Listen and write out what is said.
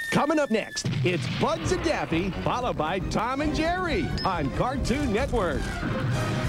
Coming up next, it's Bugs and Daffy, followed by Tom and Jerry on Cartoon Network.